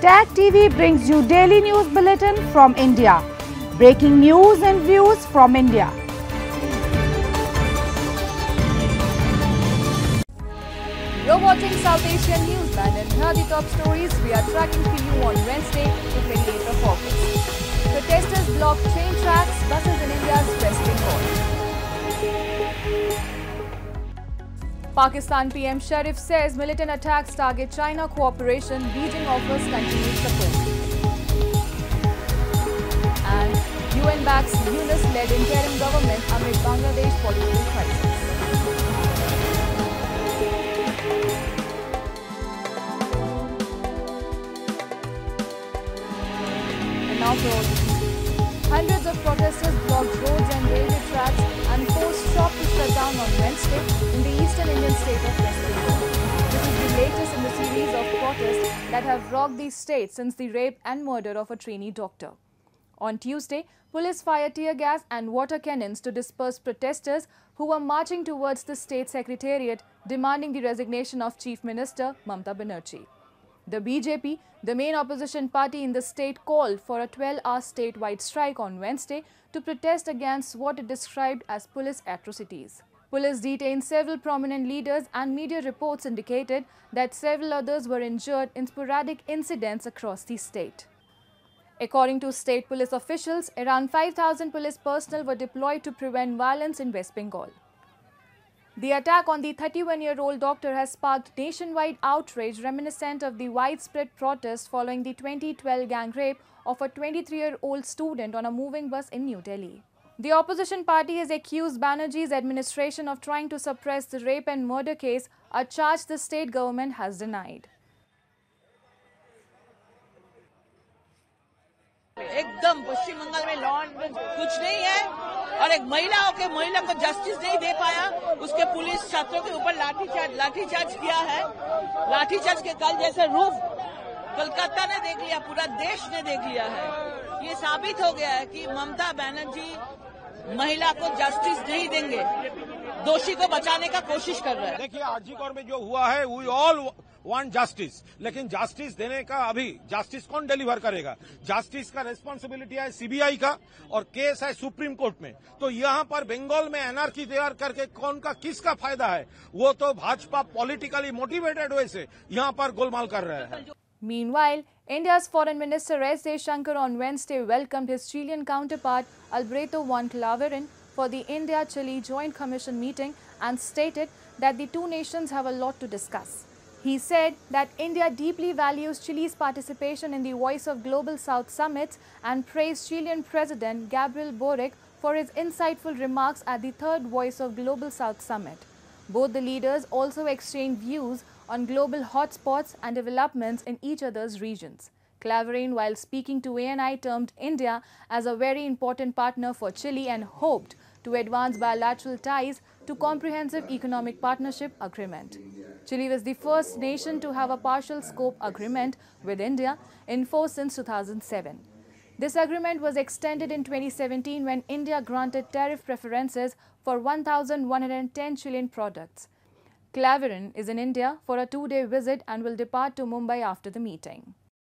Tag TV brings you daily news bulletin from India. Breaking news and views from India. You're watching South Asian Newsman and here are the top stories we are tracking for you on Wednesday, the 28th of August. Protesters blocked train tracks, buses in India's West Bengal. Pakistan PM Sharif says militant attacks target China cooperation, Beijing offers continued support. And UN backs Yunus-led interim government amid Bangladesh political crisis. And now for all the details. Hundreds of protesters blocked roads and railway tracks and forced shop to shut down on Wednesday in the eastern Indian state of West Bengal. This is the latest in the series of protests that have rocked the state since the rape and murder of a trainee doctor. On Tuesday, police fired tear gas and water cannons to disperse protesters who were marching towards the state secretariat demanding the resignation of Chief Minister Mamata Banerjee. The BJP, the main opposition party in the state, called for a 12-hour statewide strike on Wednesday to protest against what it described as police atrocities. Police detained several prominent leaders and media reports indicated that several others were injured in sporadic incidents across the state. According to state police officials, around 5,000 police personnel were deployed to prevent violence in West Bengal. The attack on the 31-year-old doctor has sparked nationwide outrage reminiscent of the widespread protest following the 2012 gang rape of a 23-year-old student on a moving bus in New Delhi. The opposition party has accused Banerjee's administration of trying to suppress the rape and murder case, a charge the state government has denied. एकदम पश्चिम बंगाल में law and कुछ नहीं है और एक महिला को justice नहीं दे पाया, उसके पुलिस छात्रों के ऊपर लाठीचार्ज किया है। लाठीचार्ज के कल जैसे रूप कोलकाता ने देख लिया, पूरा देश ने देख लिया है। ये साबित हो गया है कि ममता बनर्जी महिला को जस्टिस नहीं देंगे, दोषी को बचाने का कोशिश कर रहे हैं। देखिए आरजी कौर में जो हुआ है, वी ऑल वांट जस्टिस, लेकिन जस्टिस देने का अभी जस्टिस कौन डिलीवर करेगा? जस्टिस का रिस्पांसिबिलिटी है सीबीआई का और केस है सुप्रीम कोर्ट में। तो यहाँ पर बंगाल में एनआरकी तैयार करके कौन का किसका फायदा है? वो तो भाजपा पॉलिटिकली मोटिवेटेड वे से यहाँ पर गोलमाल कर रहे हैं। Meanwhile, India's Foreign Minister S. Jaishankar on Wednesday welcomed his Chilean counterpart Alberto Juan Claverin for the India-Chile Joint Commission meeting and stated that the two nations have a lot to discuss. He said that India deeply values Chile's participation in the Voice of Global South summits and praised Chilean President Gabriel Boric for his insightful remarks at the third Voice of Global South summit. Both the leaders also exchanged views on global hotspots and developments in each other's regions. Claverin, while speaking to ANI, termed India as a very important partner for Chile and hoped to advance bilateral ties to comprehensive economic partnership agreement. Chile was the first nation to have a partial scope agreement with India in force since 2007. This agreement was extended in 2017 when India granted tariff preferences for 1,110 Chilean products. Claverin is in India for a 2-day visit and will depart to Mumbai after the meeting.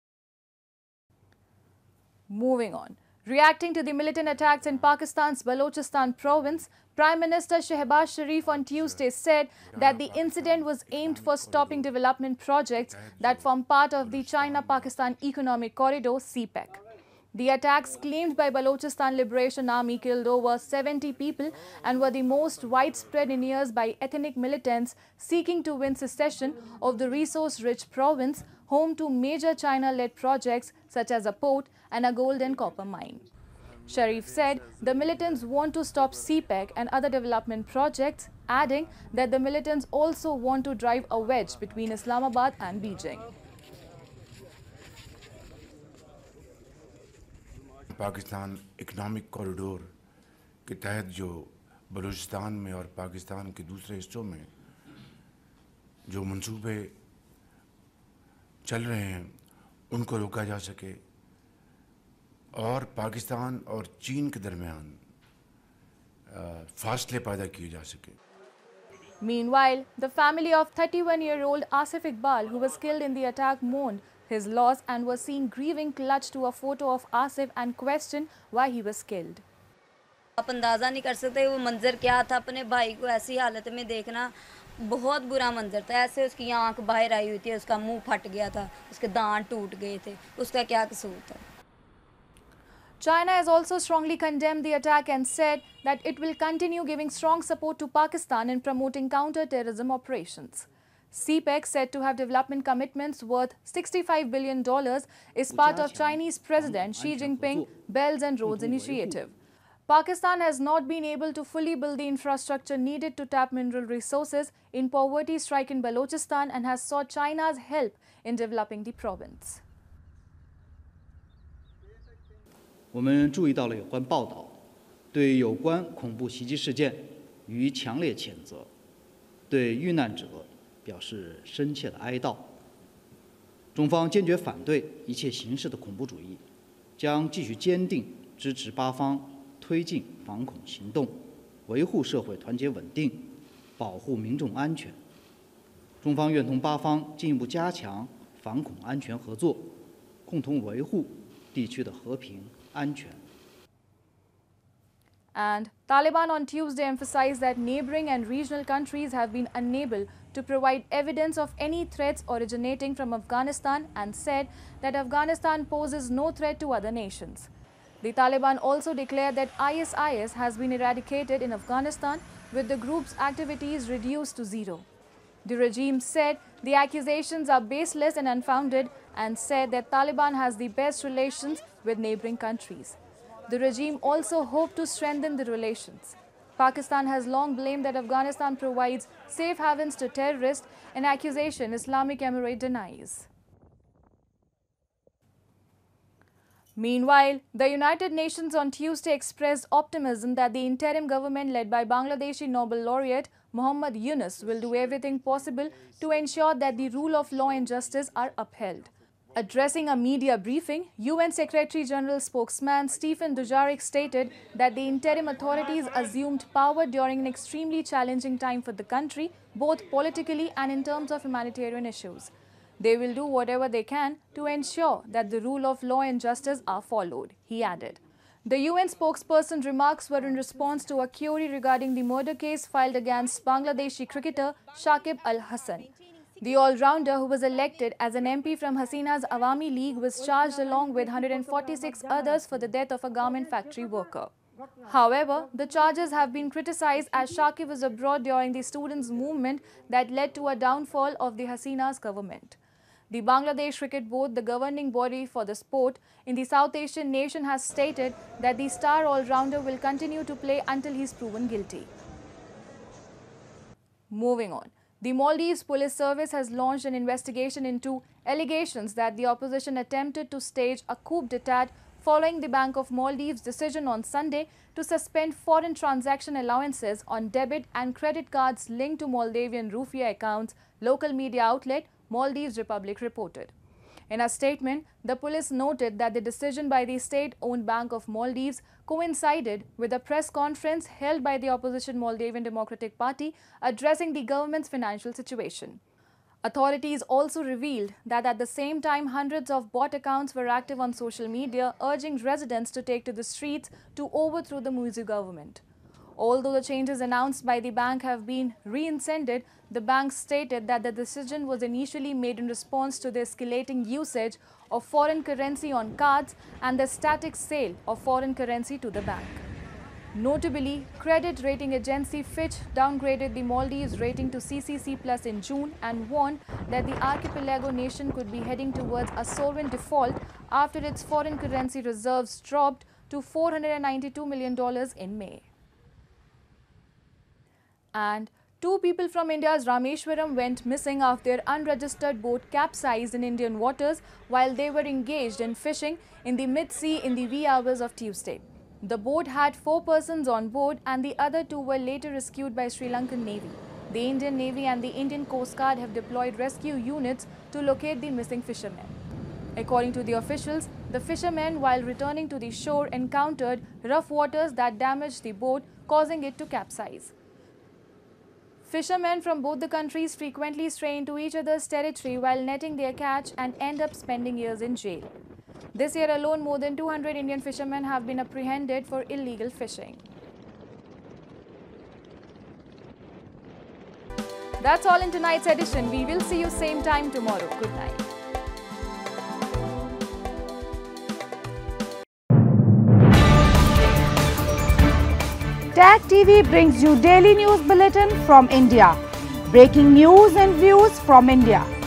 Moving on. Reacting to the militant attacks in Pakistan's Balochistan province, Prime Minister Shehbaz Sharif on Tuesday said that the incident was aimed for stopping development projects that form part of the China-Pakistan Economic Corridor (CPEC). The attacks claimed by Balochistan Liberation Army killed over 70 people and were the most widespread in years by ethnic militants seeking to win secession of the resource-rich province, home to major China-led projects such as a port and a gold and copper mine. Sharif said the militants want to stop CPEC and other development projects, adding that the militants also want to drive a wedge between Islamabad and Beijing. Pakistan economic corridor के तहत जो बलूचिस्तान में और पाकिस्तान के दूसरे हिस्सों में जो मंसूबे चल रहे हैं उनको रोका जा सके और पाकिस्तान और चीन के दरमियान फासले पैदा किए जा सके। Meanwhile, the family of 31-year-old Asif Iqbal, who was killed in the attack, mourned his loss and was seen grieving, clutched to a photo of Asif and questioned why he was killed. आप अंदाज़ा नहीं कर सकते वो मंजर क्या था, अपने भाई को ऐसी हालत में देखना बहुत बुरा मंजर था। ऐसे उसकी आंख बाहर आई हुई थी, उसका मुंह फट गया था, उसके दांत टूट गए थे, उसका क्या कसूर था। China has also strongly condemned the attack and said that it will continue giving strong support to Pakistan in promoting counter-terrorism operations. CPEC, said to have development commitments worth $65 billion, is part of Chinese President Xi Jinping's Belt and Roads Initiative. Pakistan has not been able to fully build the infrastructure needed to tap mineral resources in poverty-stricken Balochistan and has sought China's help in developing the province. 我们注意到了有关报道，对有关恐怖袭击事件予以强烈谴责，对遇难者表示深切的哀悼。中方坚决反对一切形式的恐怖主义，将继续坚定支持巴方推进反恐行动，维护社会团结稳定，保护民众安全。中方愿同巴方进一步加强反恐安全合作，共同维护地区的和平。 And Taliban on Tuesday emphasized that neighboring and regional countries have been unable to provide evidence of any threats originating from Afghanistan and said that Afghanistan poses no threat to other nations. The Taliban also declared that ISIS has been eradicated in Afghanistan with the group's activities reduced to zero. The regime said the accusations are baseless and unfounded and said that Taliban has the best relations with neighboring countries. The regime also hoped to strengthen the relations. Pakistan has long blamed that Afghanistan provides safe havens to terrorists, an accusation Islamic Emirate denies. Meanwhile, the United Nations on Tuesday expressed optimism that the interim government led by Bangladeshi Nobel laureate Muhammad Yunus will do everything possible to ensure that the rule of law and justice are upheld. Addressing a media briefing, UN Secretary-General spokesman Stephen Dujarric stated that the interim authorities assumed power during an extremely challenging time for the country, both politically and in terms of humanitarian issues. They will do whatever they can to ensure that the rule of law and justice are followed, he added. The UN spokesperson's remarks were in response to a query regarding the murder case filed against Bangladeshi cricketer Shakib Al Hasan. The all-rounder, who was elected as an MP from Hasina's Awami League, was charged along with 146 others for the death of a garment factory worker. However, the charges have been criticized as Shakib was abroad during the students' movement that led to a downfall of the Hasina's government. The Bangladesh Cricket Board, the governing body for the sport in the South Asian nation, has stated that the star all-rounder will continue to play until he is proven guilty. Moving on. The Maldives Police Service has launched an investigation into allegations that the opposition attempted to stage a coup d'etat following the Bank of Maldives' decision on Sunday to suspend foreign transaction allowances on debit and credit cards linked to Moldavian rupiah accounts, local media outlet Maldives Republic reported. In a statement, the police noted that the decision by the state-owned Bank of Maldives coincided with a press conference held by the opposition Moldavian Democratic Party addressing the government's financial situation. Authorities also revealed that at the same time, hundreds of bot accounts were active on social media, urging residents to take to the streets to overthrow the Muizu government. Although the changes announced by the bank have been rescinded, the bank stated that the decision was initially made in response to the escalating usage of foreign currency on cards and the static sale of foreign currency to the bank. Notably, credit rating agency Fitch downgraded the Maldives rating to CCC Plus in June and warned that the archipelago nation could be heading towards a sovereign default after its foreign currency reserves dropped to $492 million in May. And 2 people from India's Rameshwaram went missing after their unregistered boat capsized in Indian waters while they were engaged in fishing in the mid-sea in the wee hours of Tuesday. The boat had 4 persons on board and the other 2 were later rescued by Sri Lankan Navy. The Indian Navy and the Indian Coast Guard have deployed rescue units to locate the missing fishermen. According to the officials, the fishermen, while returning to the shore, encountered rough waters that damaged the boat, causing it to capsize. Fishermen from both the countries frequently stray into each other's territory while netting their catch and end up spending years in jail. This year alone, more than 200 Indian fishermen have been apprehended for illegal fishing. That's all in tonight's edition. We will see you same time tomorrow. Good night. TAG TV brings you daily news bulletin from India. Breaking news and views from India.